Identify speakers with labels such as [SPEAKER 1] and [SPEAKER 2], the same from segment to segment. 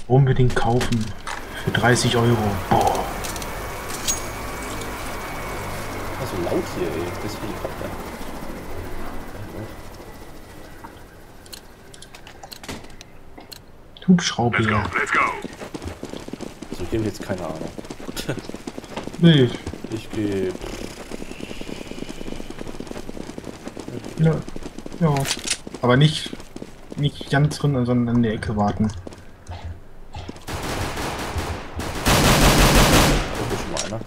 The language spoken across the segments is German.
[SPEAKER 1] Unbedingt kaufen. Für 30 Euro. Boah.
[SPEAKER 2] So laut hier, ey. Das ist Helikopter.
[SPEAKER 1] Hubschrauber.
[SPEAKER 3] Let's go.
[SPEAKER 2] So, hier habe ich jetzt keine Ahnung.
[SPEAKER 1] Nee.
[SPEAKER 2] Ich gehe.
[SPEAKER 1] Ja. Ja. Aber nicht ganz drin, sondern in der Ecke warten.
[SPEAKER 2] Da ist schon mal einer.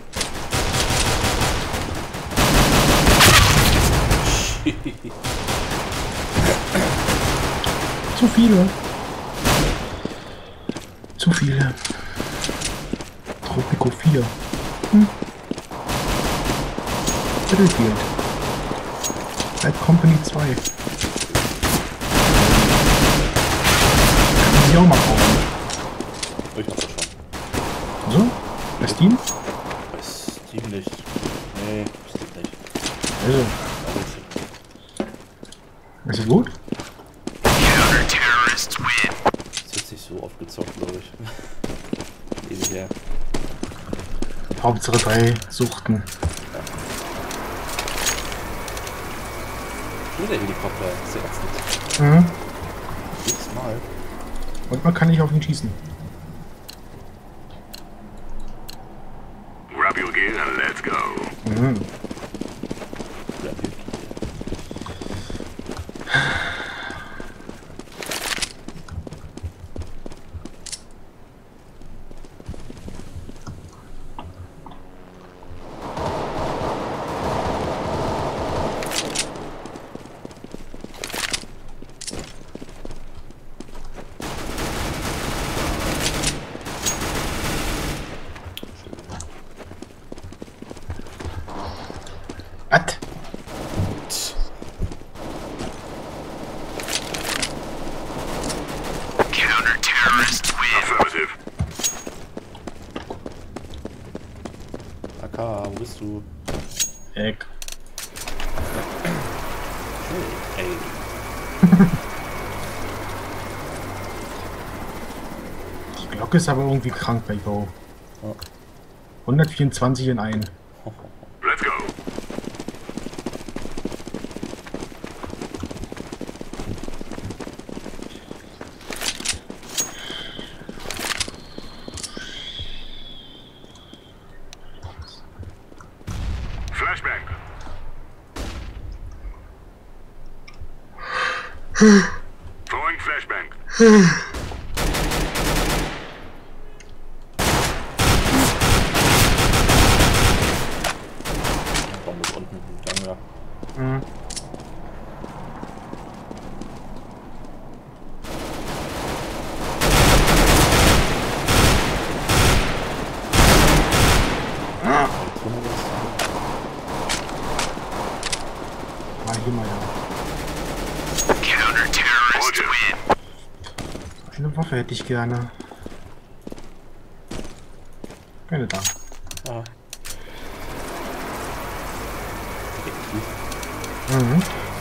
[SPEAKER 1] Zu viele. Zu viele. Tropico 4. Battlefield. Bad Company 2. Kann man sich auch mal kaufen.
[SPEAKER 2] Ich hab das schon.
[SPEAKER 1] So? Bei Steam?
[SPEAKER 2] Bei Steam nicht. Nee, Steam nicht.
[SPEAKER 1] Also,
[SPEAKER 2] Aber
[SPEAKER 1] ist es gut?
[SPEAKER 2] ist jetzt nicht so oft gezockt, glaube ich. Ewig her.
[SPEAKER 1] Hauptsache 3 Suchten.
[SPEAKER 2] Nur der Helikopter, sehr ätzend.
[SPEAKER 1] Mhm.
[SPEAKER 2] Jedes Mal.
[SPEAKER 1] Und man kann nicht auf ihn schießen.
[SPEAKER 3] Grab your gear and let's go.
[SPEAKER 1] Mhm.
[SPEAKER 2] Ja, okay.
[SPEAKER 1] Was?
[SPEAKER 3] Affirmative.
[SPEAKER 2] AK, wo bist du?
[SPEAKER 1] Eck.
[SPEAKER 2] Hey, ey.
[SPEAKER 1] Die Glocke ist aber irgendwie krank bei Go.
[SPEAKER 2] Ja.
[SPEAKER 1] 124 in ein.
[SPEAKER 3] Let's go. Flashbang. Throwing flashbang.
[SPEAKER 2] Bombe ist unten im Gang, ja.
[SPEAKER 1] Mhm. Mal hier mal ja. Eine Waffe hätte ich gerne. Keine da.
[SPEAKER 2] Ah.
[SPEAKER 1] Mhm.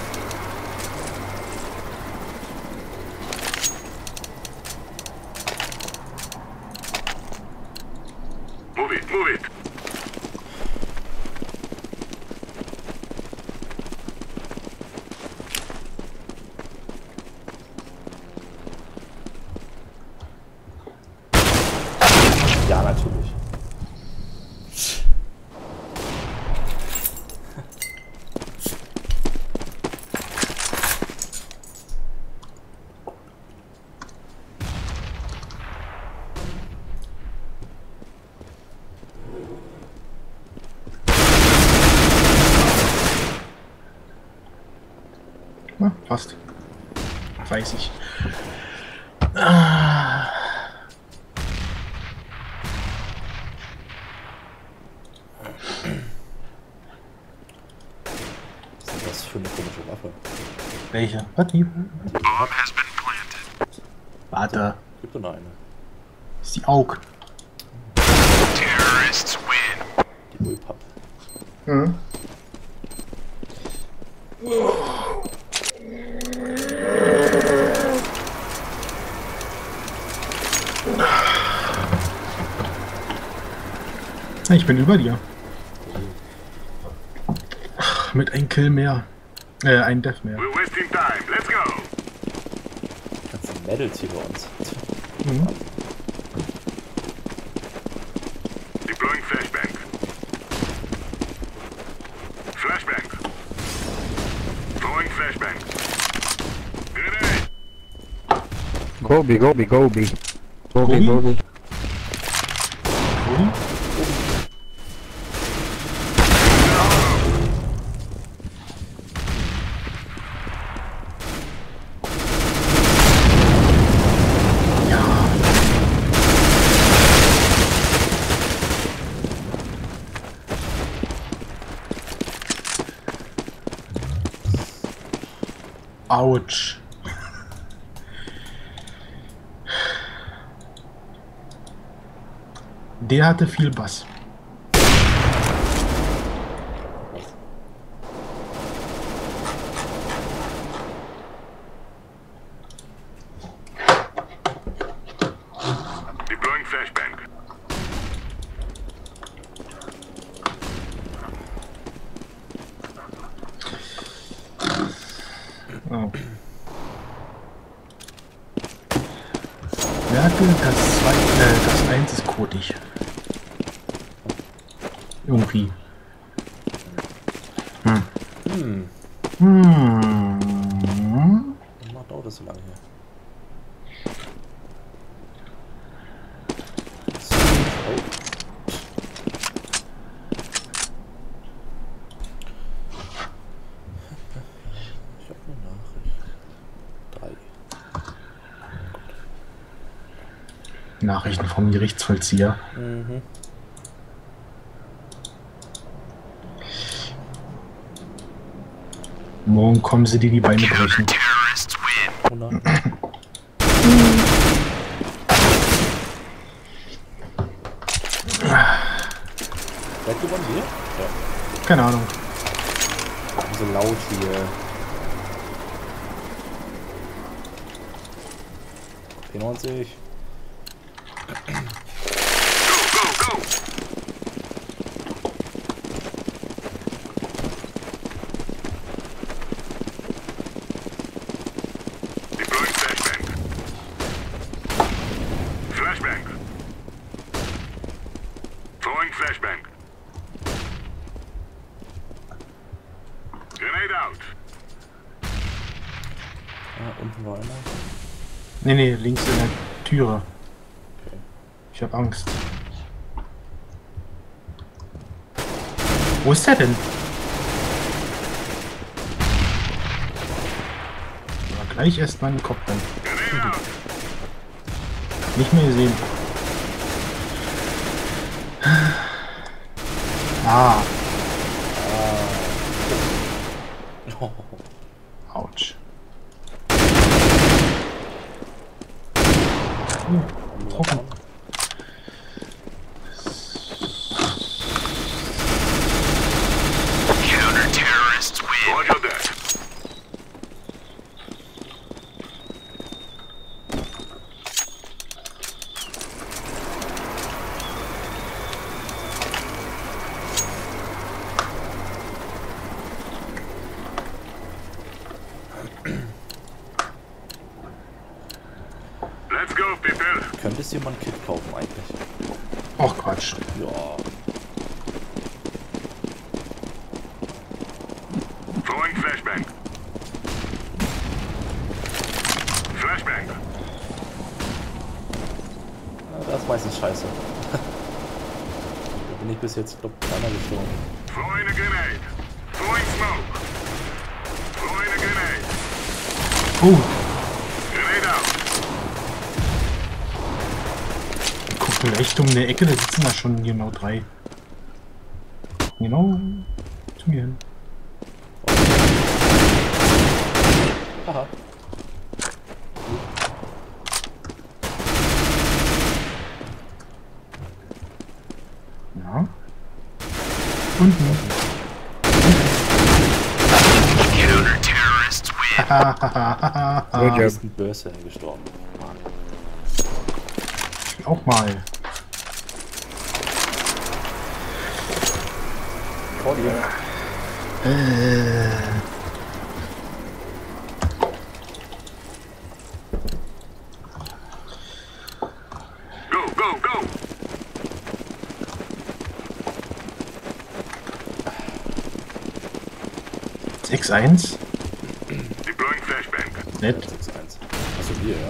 [SPEAKER 3] Move it, move it.
[SPEAKER 2] Ja, natürlich.
[SPEAKER 1] Na, fast. 30. Ah.
[SPEAKER 2] Was ist das für eine komische Waffe?
[SPEAKER 1] Welche? Was? Die? Warte.
[SPEAKER 2] Gibt doch noch eine.
[SPEAKER 1] Das ist die Aug.
[SPEAKER 2] Die Bullpup.
[SPEAKER 1] Mhm. Ich bin über dir. Mit einem Kill mehr. Ein Death mehr.
[SPEAKER 3] We're wasting time. Let's go.
[SPEAKER 2] Ganze Medals hier bei uns.
[SPEAKER 1] Mhm.
[SPEAKER 3] Deploying flashbang. Flashbang. Throwing flashbang. Grenade.
[SPEAKER 4] Gobi, Gobi, Gobi.
[SPEAKER 1] Gobi?
[SPEAKER 4] Gobi, Gobi.
[SPEAKER 1] Gobi? Autsch. Der hatte viel Bass.
[SPEAKER 3] Deploying flashbang.
[SPEAKER 1] Oh. Merke, das 1 ist kotig. Irgendwie.
[SPEAKER 2] Hm.
[SPEAKER 1] Hm.
[SPEAKER 2] Warum dauert das so lange hier? Oh. Ich habe eine Nachricht. 3.
[SPEAKER 1] Nachrichten vom Gerichtsvollzieher.
[SPEAKER 2] Mhm.
[SPEAKER 1] Morgen kommen sie dir die Beine brechen.
[SPEAKER 2] Oh nein. Wer hat gewonnen hier? Ja.
[SPEAKER 1] Keine Ahnung.
[SPEAKER 2] So laut hier. P90.
[SPEAKER 3] Go, go, go. Deploying flashbang. Flashbang. Throwing flashbang. Grenade out.
[SPEAKER 2] Ah, unten war einer.
[SPEAKER 1] Nee, links in der Türe.
[SPEAKER 2] Okay.
[SPEAKER 1] Ich hab Angst. Wo ist der denn? Aber gleich erst mal in den Kopf rein.
[SPEAKER 3] Grenade out.
[SPEAKER 1] Nicht mehr gesehen. Ah,
[SPEAKER 2] Oh.
[SPEAKER 1] ouch. Trocken.
[SPEAKER 3] Roger that. Let's go, people.
[SPEAKER 2] Könntest du dir mal ein Kit kaufen eigentlich?
[SPEAKER 1] Och Quatsch.
[SPEAKER 2] Ja.
[SPEAKER 3] Throwing flashbang. Flashbang.
[SPEAKER 2] Das ist meistens scheiße. Da bin ich bis jetzt, glaub ich, keiner gestorben.
[SPEAKER 3] Throwing a grenade. Throwing smoke. Throwing a grenade. Grenade out.
[SPEAKER 1] Gucken echt um eine Ecke, da sitzen da schon genau 3. Genau zu mir hin.
[SPEAKER 2] Aha.
[SPEAKER 1] Ja. Unten.
[SPEAKER 4] Good
[SPEAKER 2] Du
[SPEAKER 4] job.
[SPEAKER 2] bist ein Börse gestorben. Mann.
[SPEAKER 1] ich auch mal.
[SPEAKER 2] Vor dir.
[SPEAKER 3] Go, go, go!
[SPEAKER 1] 6-1?
[SPEAKER 3] Deploying flashbang.
[SPEAKER 1] Nett.
[SPEAKER 2] 6-1. Achso, hier, ja.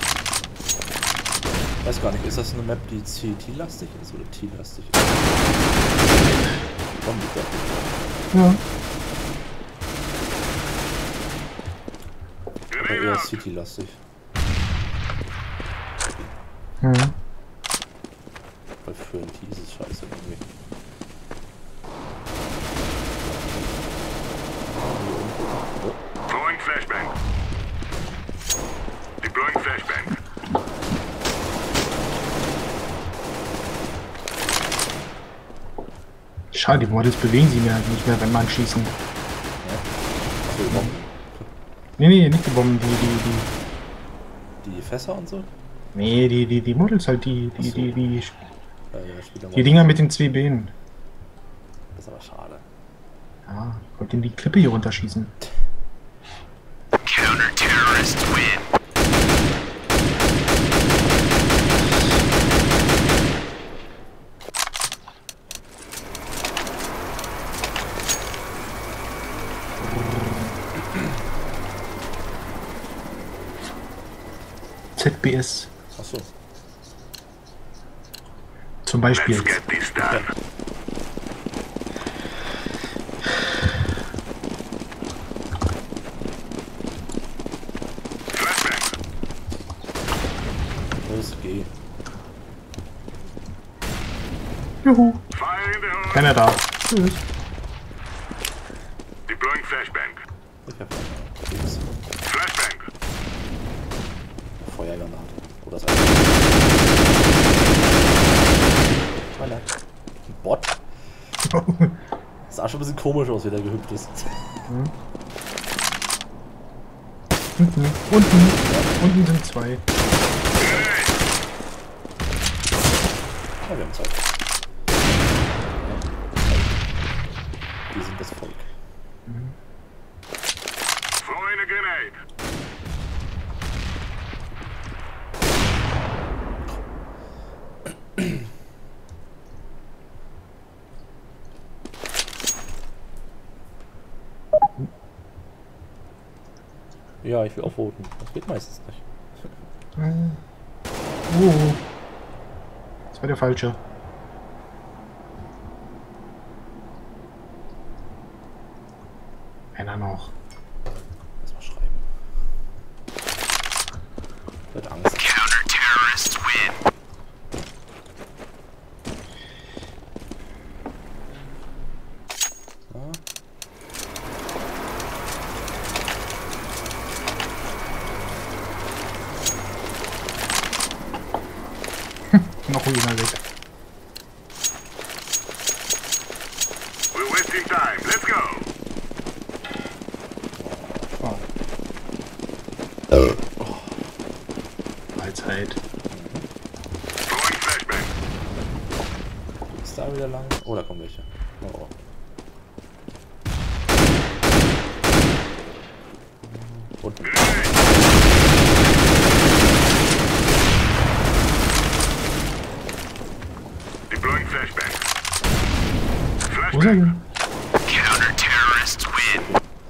[SPEAKER 2] Weiß gar nicht, ist das eine Map, die CT-lastig ist oder T-lastig ist? Komm, bitte.
[SPEAKER 1] Ja.
[SPEAKER 2] Aber
[SPEAKER 3] Grenade
[SPEAKER 2] eher
[SPEAKER 3] out.
[SPEAKER 2] CT-lastig.
[SPEAKER 1] Mhm.
[SPEAKER 2] Weil für ein T ist es scheiße irgendwie.
[SPEAKER 3] Throwing flashbang. Deploying flashbang.
[SPEAKER 1] Schade, die Models bewegen sie mir halt nicht mehr beim Anschießen.
[SPEAKER 2] Achso, die Bomben.
[SPEAKER 1] Nee, nicht die Bomben,
[SPEAKER 2] Die Fässer und so?
[SPEAKER 1] Nee, die Models halt, die
[SPEAKER 2] Spieler
[SPEAKER 1] Dinger mit den 2 Beinen.
[SPEAKER 2] Das ist aber schade.
[SPEAKER 1] Ja, ich wollte in die Klippe hier runterschießen.
[SPEAKER 3] Counter-terrorists win.
[SPEAKER 1] ZBS
[SPEAKER 2] Achso.
[SPEAKER 1] zum Beispiel.
[SPEAKER 3] Let's get this done. Flashbang.
[SPEAKER 2] Los, geh.
[SPEAKER 1] Juhu.
[SPEAKER 3] Fire in the hole.
[SPEAKER 1] Keiner da. Tschüss.
[SPEAKER 3] Deploying flashbang.
[SPEAKER 2] Ich hab nichts.
[SPEAKER 3] Flashbang.
[SPEAKER 2] Feuergranate. Oder ist ein Bot? Das sah schon ein bisschen komisch aus, wie der gehüpft ist.
[SPEAKER 1] Unten sind 2.
[SPEAKER 2] Ja, wir haben Zeit. Die sind das Volk.
[SPEAKER 3] Throwing a grenade.
[SPEAKER 2] Ja, ich will auch voten. Das geht meistens nicht.
[SPEAKER 1] Oh. Das war der falsche. Einer noch.
[SPEAKER 2] Lass mal schreiben. Wird Angst.
[SPEAKER 3] Counter-terrorists win.
[SPEAKER 2] Ja.
[SPEAKER 1] Noch einer weg.
[SPEAKER 3] We're wasting time. Let's go.
[SPEAKER 1] Oh. Mahlzeit.
[SPEAKER 3] Throwing flashbang.
[SPEAKER 2] Ist da wieder lang? Oh, da kommen welche. Oh. Unten.
[SPEAKER 3] Deploying flashbang.
[SPEAKER 1] Wo ist er
[SPEAKER 3] Flashbang.
[SPEAKER 1] denn?
[SPEAKER 3] Counter-terrorists win.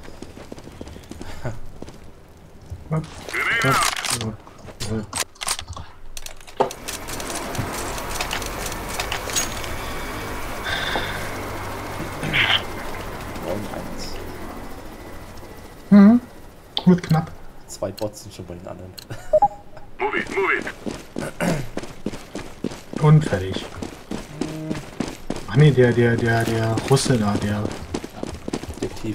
[SPEAKER 1] Was?
[SPEAKER 3] Grenade out.
[SPEAKER 1] So.
[SPEAKER 2] 9-1.
[SPEAKER 1] Mhm. Wird knapp.
[SPEAKER 2] 2 Bots sind schon bei den anderen.
[SPEAKER 3] Move it, move it.
[SPEAKER 1] Und fertig. Ach nee, der Russe da, der.
[SPEAKER 2] Detektiv.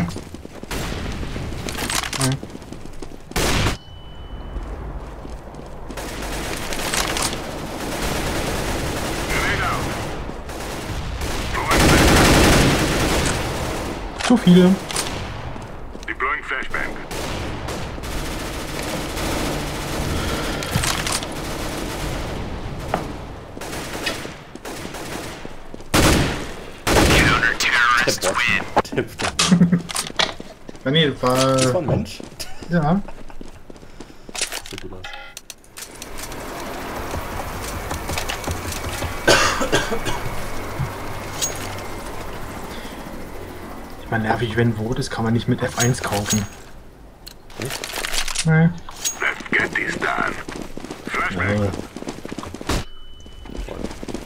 [SPEAKER 3] Grenade out. Throwing flashbang.
[SPEAKER 1] Zu viele.
[SPEAKER 3] Deploying flashbang.
[SPEAKER 2] Bot.
[SPEAKER 1] Ja, nee, das
[SPEAKER 2] Das war
[SPEAKER 1] war...
[SPEAKER 2] ein Mensch.
[SPEAKER 1] Ja.
[SPEAKER 2] Sieht gut aus.
[SPEAKER 1] Ich meine, nervig, wenn wo, das kann man nicht mit F1 kaufen.
[SPEAKER 2] Nicht?
[SPEAKER 1] Nee.
[SPEAKER 3] Let's get this done. Flashbang.
[SPEAKER 1] Ja.
[SPEAKER 2] Toll.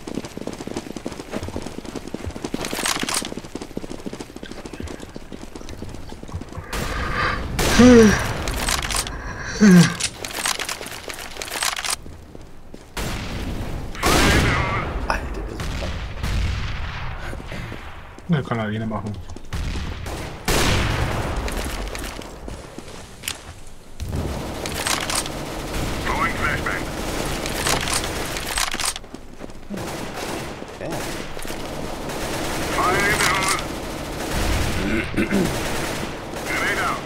[SPEAKER 2] Alter, der ist so krank.
[SPEAKER 1] Ne, kann er alleine machen.
[SPEAKER 3] Throwing flashbang.
[SPEAKER 2] Ja.
[SPEAKER 3] Fire in the hole. Grenade out.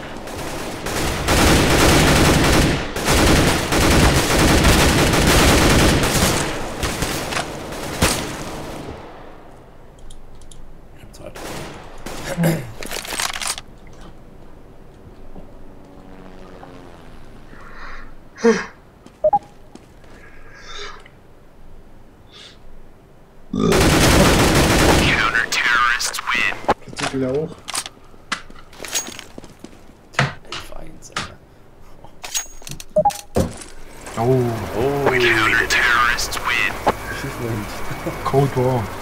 [SPEAKER 2] Ich hab Zeit.
[SPEAKER 1] Jetzt will er auch.
[SPEAKER 2] 11-1, Alter.
[SPEAKER 1] Oh,
[SPEAKER 2] Oh,
[SPEAKER 3] Counter-terrorists win.
[SPEAKER 2] Achievement.
[SPEAKER 1] Cold War.